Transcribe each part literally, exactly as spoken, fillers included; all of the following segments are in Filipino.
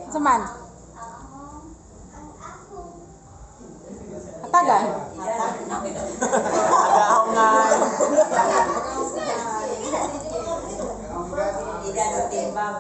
Seman. Hatagan. Agaongan. Tidak ada timbang.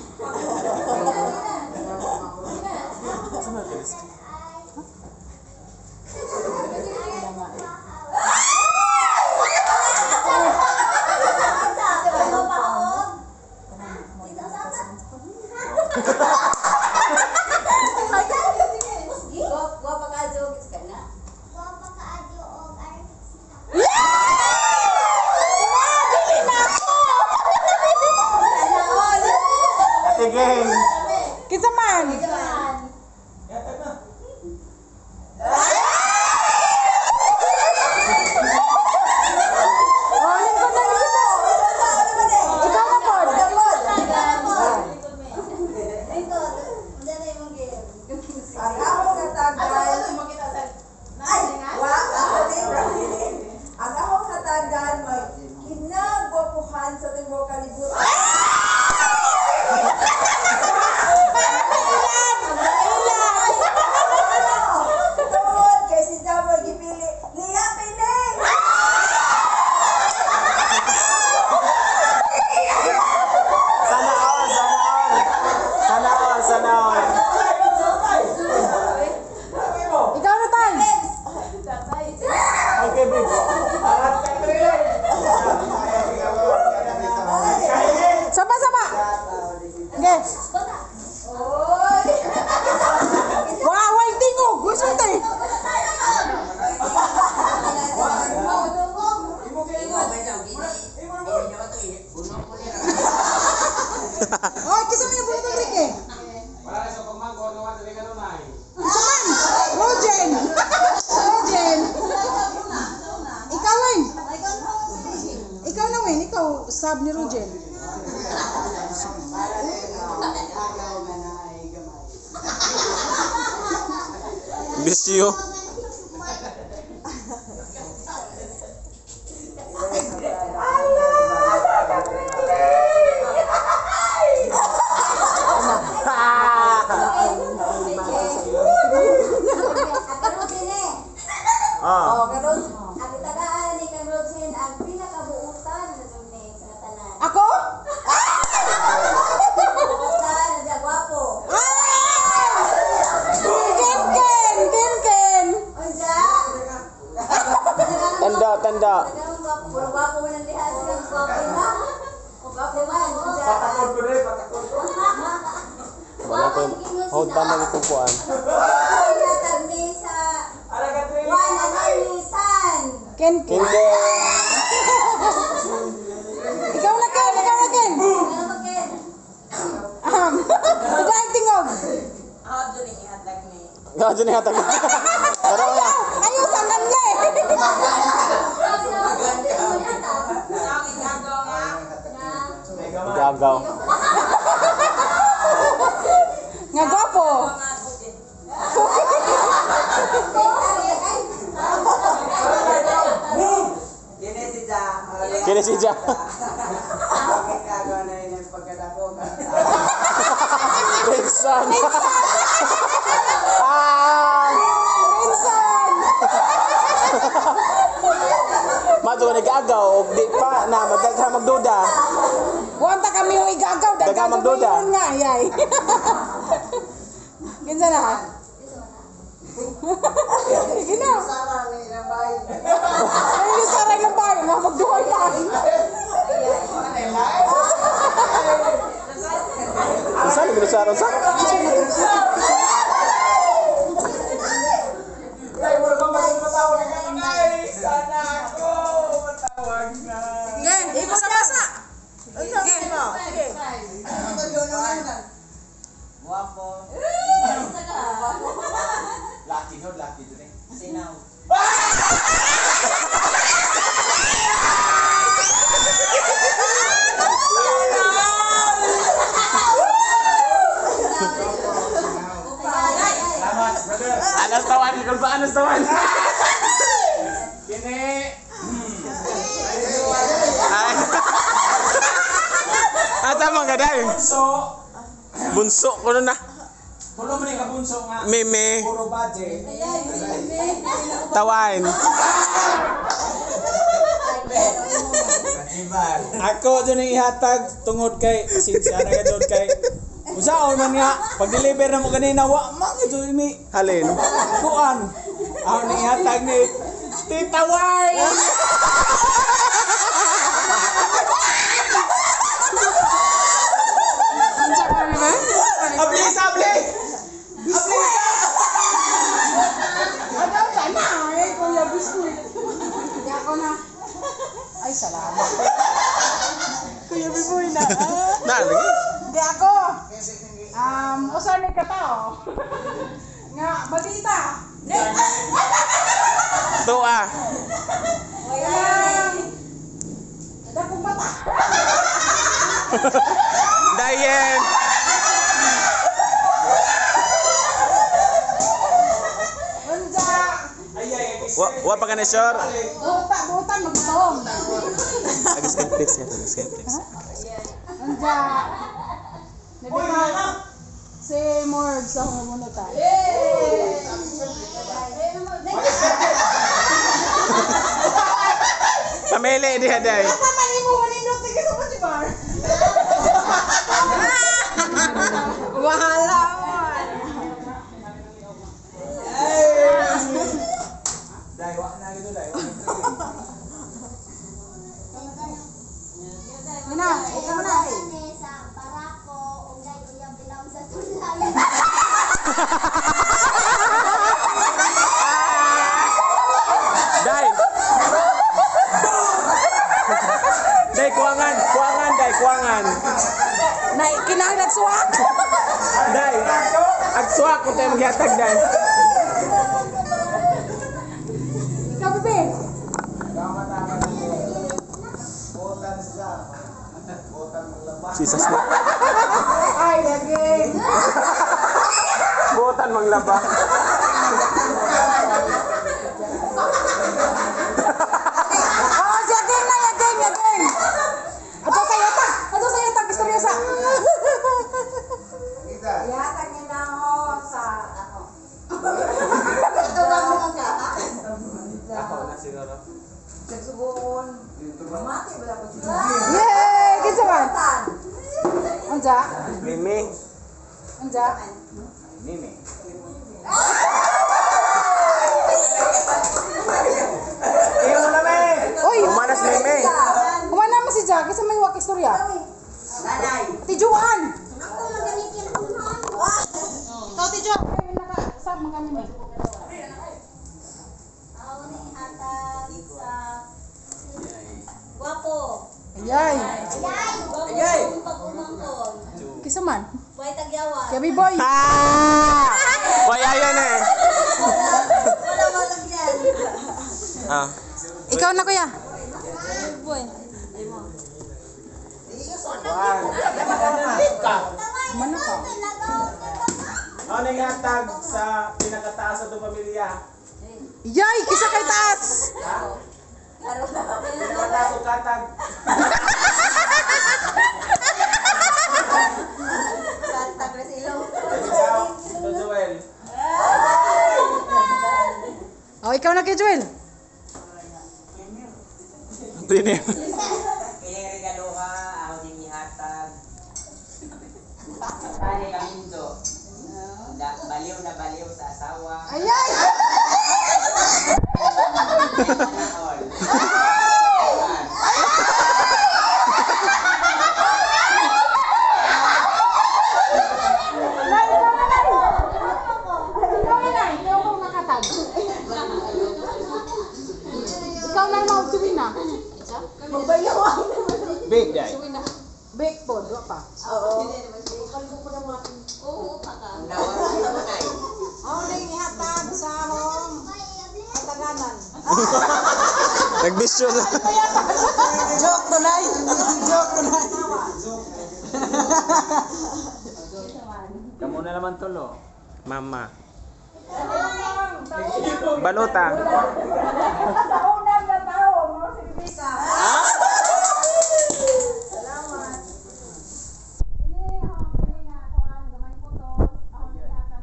Geng. Kita man. Sama-sama. Guys. Wah, wah tingog, gue suntai. Oh, kisah punya bulu tengrik eh. Seman, Rojen. Rojen. Ikaw Win. Ikaw na Win, ikaw sab ni Rojen. Bisyo. Ah. Oh, karon ang tagaan ni kang Rosin ang pinakabuutan na sumni sa tanan. Ako? Buutan na gwapo. Ken Ken, Ken Ken. Unsa? Tanda, tanda. Puro gwapo man ang diha sila gwapo na. Gwapo man unsa? Patakod ko rin, patakod ko. Wala ko. Hold pa man itong kuan. Tag ni sa Juan Anilisan. Ken Ken. Ikaw na Ken, ikaw na Ken. Ano ba ken? Um, Uday tingog. Ah, dili ihatag ni. Nga dyan yung hatag. Tara na. Ayaw sanggan niya eh. Gagaw. Nga gwapo. Kini si Ja. Rinsan. Ah! Rinsan. Mato ni gagaw og di pa na madagha magduda. Wanta kami yung igagaw. Daga magduda. Dagagaw nga, yay. Kinsa na ha? Sige na. Ay, yung saray ng bahay. Nga magduhay pa. Saan ni saron sa? Basa-basa. Guwapo. Laki no, laki dun eh. Sinaw. Salamat, brother. Anas tawan, ikon pa anas tawan. Kini. Ay. Ata mga gaday. So, Bunso ko na. Tulo man yung kabunso nga. Meme. Puro budget. Tawan. Ako dyan ang ihatag tungod kay sinsya na ka doon kay usaon man nga pag-deliver na mo kanina wa man ito ini Halin. kuan ako nang ihatag ni Tita Wai. Abli sabli. Abli. Ano ka na? Ay, kuya biskuit. Hindi ako na. Ay, salamat. Kuya Biboy na. Na lagi. Hindi ako. Um, usan ni katao. Nga, balita. Doa. Kaya, ada kong mata. Dayen. Unja. Ay ay Wa wa pa ka na sure. Buta, buta, magtawang. Agis clips ya, agis clips. Unja. Nabibig. Si Morg sa humunutan. Pamili dia day. Apa mani mo manindot tigil sa Potibar? Wahala man. dai wa na gitu dai. Ina, ito mo na. Sa barako, ungay uyang bilaw sa tulay. Day. Day kuangan, kuangan day kuangan. Na kinahanglan suwak. Day. Agsuak ko tayo maghatag day. Ikaw bebe. Jesus na. Ay, lagi. Buotan manglaba. Oh, yagin na, yagin, yagin. Ato tayo ta. Ato tayo ta, istorya sa. Yatag niya na ako sa ako. Ito ba mo ka? Ako na siguro. Nagsugon. Mati ba dapat siya? Yay! Kinsa man? Anja? Mimi. Anja? Mimi. Iyo na me. Uy! Umanas Mimi. Kumana mo si Jack, isa may wak istorya. Nanay. Tijuan! Ako maganitin ako noon. Ikaw, Tijuan. Ay, naka, sa mga nini. Ako ni hatag sa Guwapo. Ayay! Ayay. Guwapo pag-umangkon. Kisa man? Buhay tagyawan. Yabi boy! Ha! Waya yan eh. Wala malagyan. Ah. Ikaw na kuya. Boy. Mana ka? Ano nang ihatag sa pinakataas sa itong pamilya? Yay! Kisa kay taas! Pinakataas o katag? Kantag na sila. Ikaw, ito Joel. Oh, ikaw na kay Joel. Tini. Kaya regalo ka, ako din ihatag. Tani kami ito. Da- Baliw na baliw sa asawa. Ayay! All. Ikaw na, ikaw kong nakatag. Ikaw na naman, suwi na. Magbayaw ako. Big day. Suwi na. Bake po, doon pa. Oo. Oo, pa ka. Ako na yung ihatag sa home. Kataganan. Nagbisyo na. Joke tunay. Joke tunay. Kamu na naman tulo. Mama. Balota. Sa unang na tao, mga silbisa. Salamat. Ini, ako, ini nga, ako ang gamay po to. Ako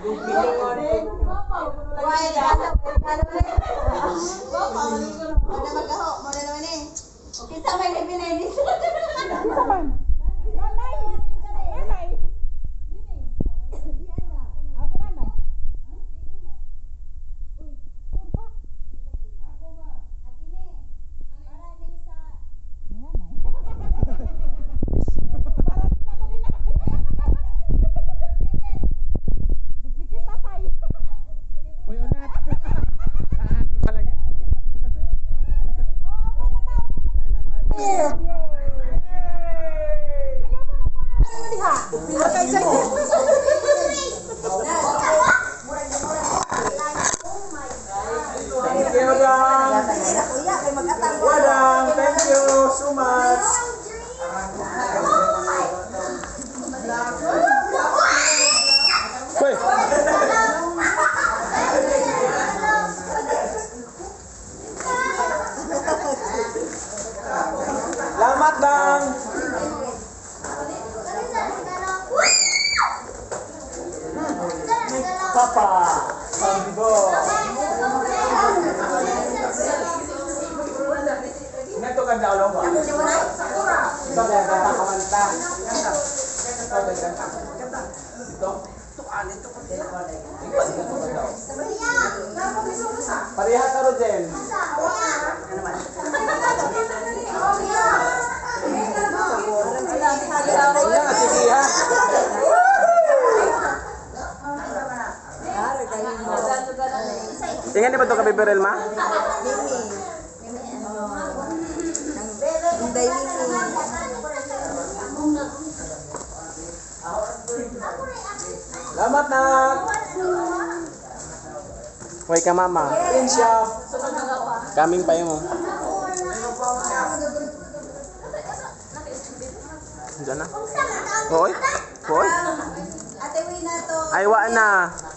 Why, ano, ano ulit? Muna magaho, muna naman eh. Kita may nabinay dito. Uy, unat. Tahan ko palagi. Thank you, Dang. Wadang, thank you so much. Hoy. Selamat, Dang. Papa, Sambo. Neto kan daw ba? Ito na kanta kamanta. Kanta. Ito na kanta. Ito. Pariha ka ro din. Iya, sige ha. Tingnan di ba ito ka Beberel ma? Selamat nak. Hoy ka mama. Insya. Kaming pa mo. Diyan na. Hoy. Hoy. Ate Wina to. Ay wa na.